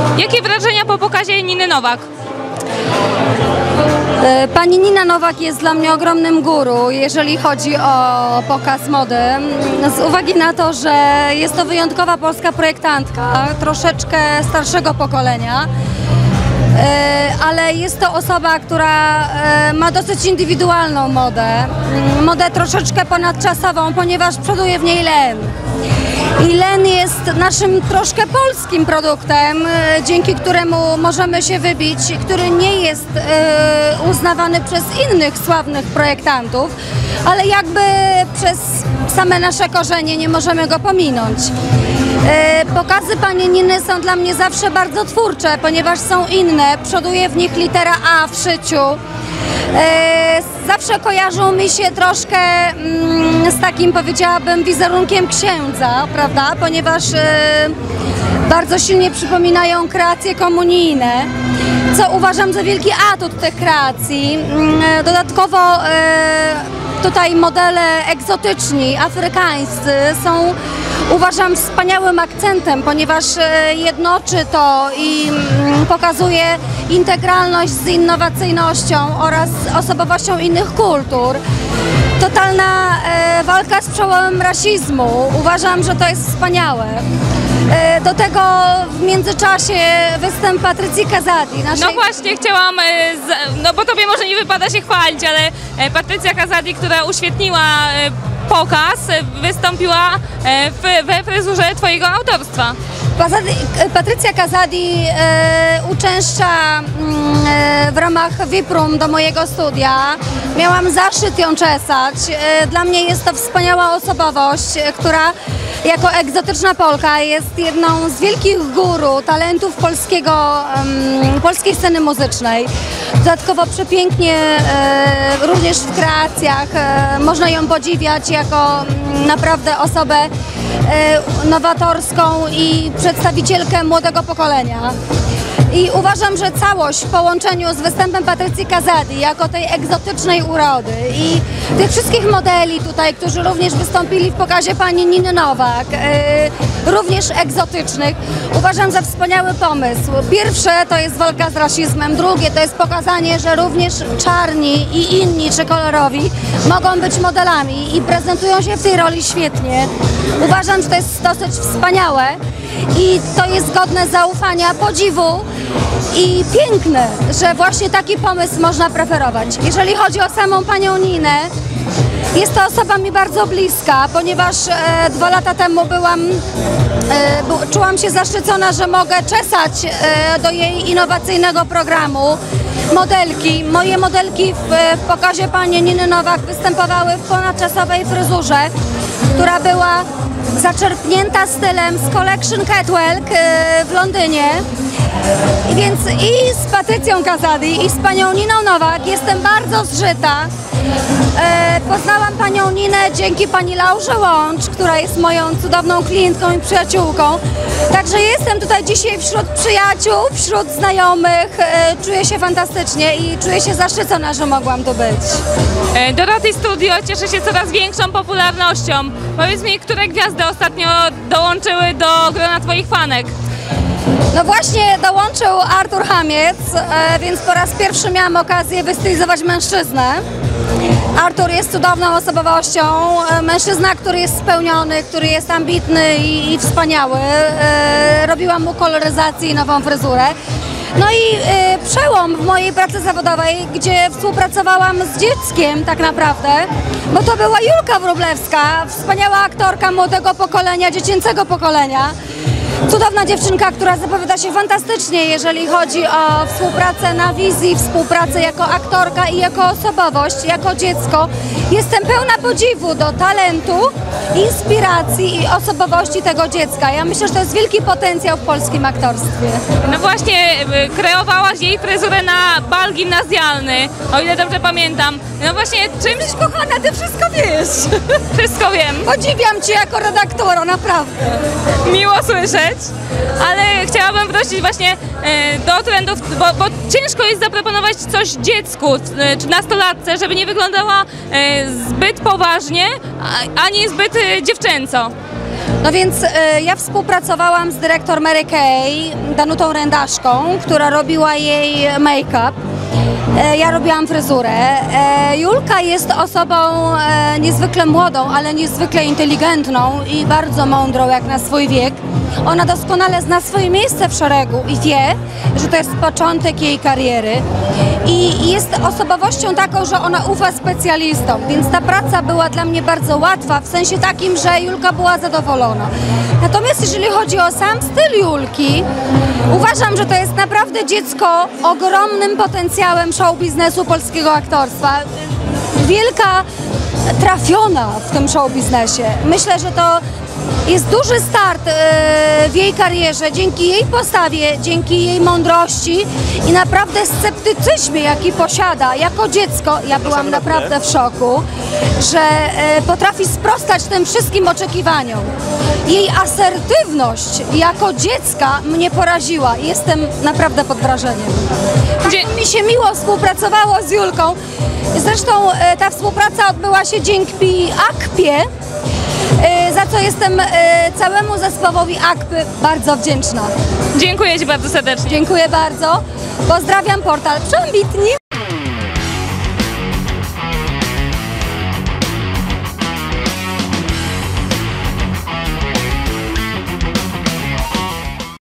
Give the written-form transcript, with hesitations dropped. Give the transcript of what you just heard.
Jakie wrażenia po pokazie Niny Nowak? Pani Nina Nowak jest dla mnie ogromnym guru, jeżeli chodzi o pokaz mody, z uwagi na to, że jest to wyjątkowa polska projektantka, troszeczkę starszego pokolenia, ale jest to osoba, która ma dosyć indywidualną modę troszeczkę ponadczasową, ponieważ przoduje w niej len. I len jest naszym troszkę polskim produktem, dzięki któremu możemy się wybić, który nie jest uznawany przez innych sławnych projektantów, ale jakby przez same nasze korzenie nie możemy go pominąć. Pokazy pani Niny są dla mnie zawsze bardzo twórcze, ponieważ są inne, przoduje w nich litera A w szyciu. Zawsze kojarzą mi się troszkę z takim, powiedziałabym, wizerunkiem księdza, prawda? Ponieważ bardzo silnie przypominają kreacje komunijne, co uważam za wielki atut tych kreacji. Dodatkowo tutaj modele egzotyczni, afrykańscy są, uważam, wspaniałym akcentem, ponieważ jednoczy to i pokazuje integralność z innowacyjnością oraz osobowością innych kultur. Totalna walka z przełomem rasizmu. Uważam, że to jest wspaniałe. Do tego w międzyczasie występ Patrycji Kazadi. No właśnie chciałam, no bo tobie może nie wypada się chwalić, ale Patrycja Kazadi, która uświetniła pokaz, wystąpiła we fryzurze twojego autorstwa. Patrycja Kazadi uczęszcza w ramach VIP Room do mojego studia. Miałam zaszczyt ją czesać. Dla mnie jest to wspaniała osobowość, która jako egzotyczna Polka jest jedną z wielkich guru talentów polskiej sceny muzycznej. Dodatkowo przepięknie również w kreacjach można ją podziwiać jako naprawdę osobę nowatorską i przedstawicielkę młodego pokolenia. I uważam, że całość w połączeniu z występem Patrycji Kazadi jako tej egzotycznej urody i tych wszystkich modeli tutaj, którzy również wystąpili w pokazie pani Niny Nowak, również egzotycznych, uważam za wspaniały pomysł. Pierwsze to jest walka z rasizmem, drugie to jest pokazanie, że również czarni i inni czy kolorowi mogą być modelami i prezentują się w tej roli świetnie. Uważam, że to jest dosyć wspaniałe i to jest godne zaufania, podziwu i piękne, że właśnie taki pomysł można preferować. Jeżeli chodzi o samą panią Ninę, jest to osoba mi bardzo bliska, ponieważ 2 lata temu czułam się zaszczycona, że mogę czesać do jej innowacyjnego programu modelki. Moje modelki w pokazie pani Niny Nowak występowały w ponadczasowej fryzurze, która była zaczerpnięta stylem z Collection Catwalk w Londynie. Więc i z Patrycją Kazadi, i z panią Niną Nowak jestem bardzo zżyta. Poznałam panią Ninę dzięki pani Laurze Łącz, która jest moją cudowną klientką i przyjaciółką. Także jestem tutaj dzisiaj wśród przyjaciół, wśród znajomych. Czuję się fantastycznie i czuję się zaszczycona, że mogłam tu być. Dorothy Studio cieszy się coraz większą popularnością. Powiedz mi, które gwiazdy ostatnio dołączyły do grona twoich fanek? No właśnie dołączył Artur Chamiec, więc po raz pierwszy miałam okazję wystylizować mężczyznę. Artur jest cudowną osobowością, mężczyzna, który jest spełniony, który jest ambitny i wspaniały. Robiłam mu koloryzację i nową fryzurę. No i przełom w mojej pracy zawodowej, gdzie współpracowałam z dzieckiem tak naprawdę, bo to była Julka Wróblewska, wspaniała aktorka młodego pokolenia, dziecięcego pokolenia. Cudowna dziewczynka, która zapowiada się fantastycznie, jeżeli chodzi o współpracę na wizji, współpracę jako aktorka i jako osobowość, jako dziecko. Jestem pełna podziwu do talentu, inspiracji i osobowości tego dziecka. Ja myślę, że to jest wielki potencjał w polskim aktorstwie. No właśnie, kreowałaś jej fryzurę na bal gimnazjalny, o ile dobrze pamiętam. No właśnie, czymś... Kochana, ty wszystko wiesz. Wszystko wiem. Podziwiam cię jako redaktora, naprawdę. Miło słyszeć, ale chciałabym wrócić właśnie do trendów, bo ciężko jest zaproponować coś dziecku czy nastolatce, żeby nie wyglądała zbyt poważnie, ani zbyt dziewczęco. No więc ja współpracowałam z dyrektor Mary Kay, Danutą Rędaszką, która robiła jej make-up. Ja robiłam fryzurę. Julka jest osobą niezwykle młodą, ale niezwykle inteligentną i bardzo mądrą jak na swój wiek. Ona doskonale zna swoje miejsce w szeregu i wie, że to jest początek jej kariery. I jest osobowością taką, że ona ufa specjalistom, więc ta praca była dla mnie bardzo łatwa, w sensie takim, że Julka była zadowolona. Natomiast jeżeli chodzi o sam styl Julki, uważam, że to jest naprawdę dziecko ogromnym potencjałem show biznesu polskiego aktorstwa. Wielka trafiona w tym show biznesie. Myślę, że to jest duży start w jej karierze dzięki jej postawie, dzięki jej mądrości i naprawdę sceptycyzmie, jaki posiada jako dziecko. Ja byłam naprawdę w szoku, że potrafi sprostać tym wszystkim oczekiwaniom. Jej asertywność jako dziecka mnie poraziła. Jestem naprawdę pod wrażeniem. Tak mi się miło współpracowało z Julką. Zresztą ta współpraca odbyła się dzięki AKP-ie, za co jestem całemu zespołowi AKP bardzo wdzięczna. Dziękuję Ci bardzo serdecznie. Dziękuję bardzo. Pozdrawiam portal Przambitni.